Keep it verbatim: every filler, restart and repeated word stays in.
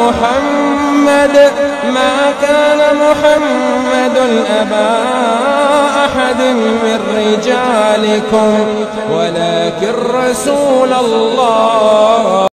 محمد ما كان محمد أبا أحد من رجالكم ولكن رسول الله